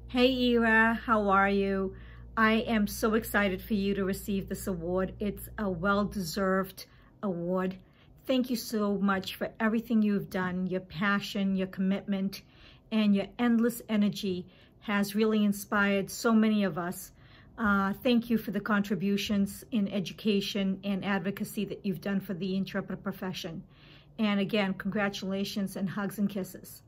Hey Ira, how are you? I am so excited for you to receive this award. It's a well-deserved award. Thank you so much for everything you've done. Your passion, your commitment, and your endless energy has really inspired so many of us. Thank you for the contributions in education and advocacy that you've done for the interpreter profession. And again, congratulations and hugs and kisses.